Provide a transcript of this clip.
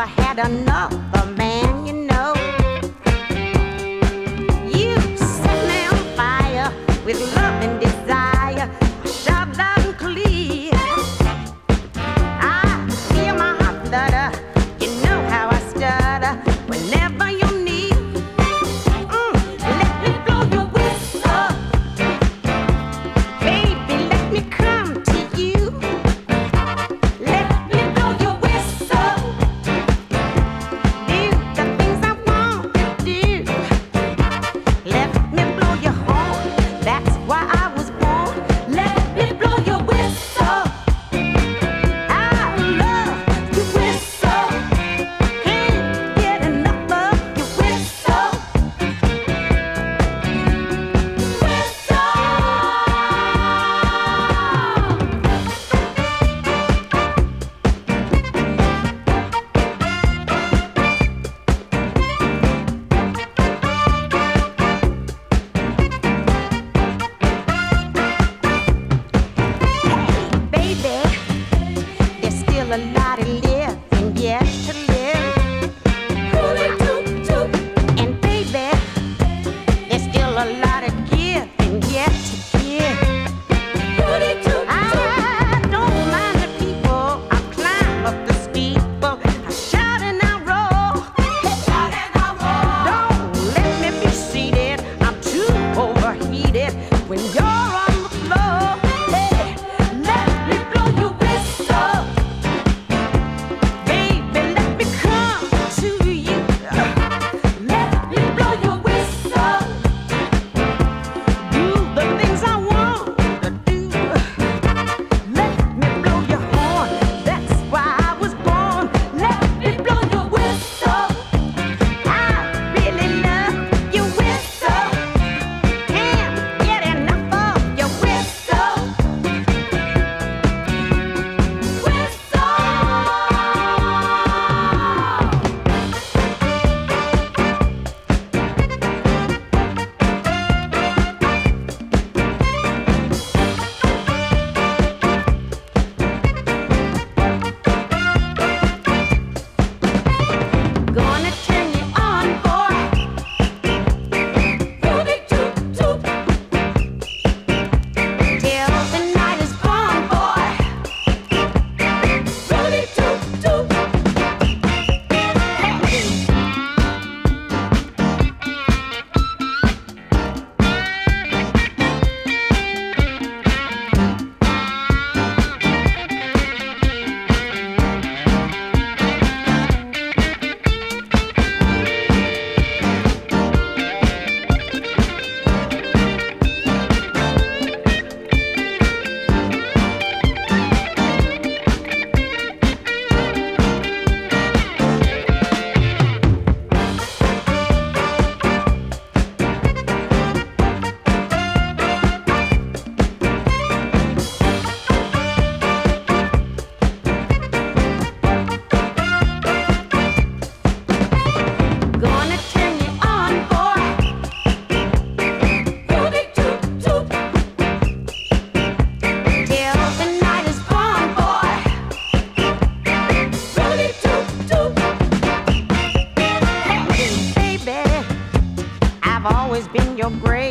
never had another man, you know. You set me on fire with love and desire, shout loud and clear. I feel my heart flutter, you know how I stutter whenever you're near. Let me blow your whistle, baby, let me come to you. Let me blow your whistle, do the things I want to do. Let me blow your horn, that's why I was born. Let me blow your whistle, I love your whistle, can't get enough of your whistle. Baby, there's still a lot of living yet to live. And baby, there's still a lot of giving yet to give. I don't mind the people, I climb up the steeple, I shout and I roll. Don't let me be seated, I'm too overheated when you're on the floor. Hey, let me blow your whistle, baby, let me come to you. Let me blow your whistle, do the things I want to do. Let me blow your horn, that's why I was born. Let me blow your whistle, I really love your whistle, can't get enough of your whistle. Gonna turn you on, boy. Till the night is gone, boy. Gonna turn you on, boy. Till the night is gone, boy. Hey, baby, I've always been your great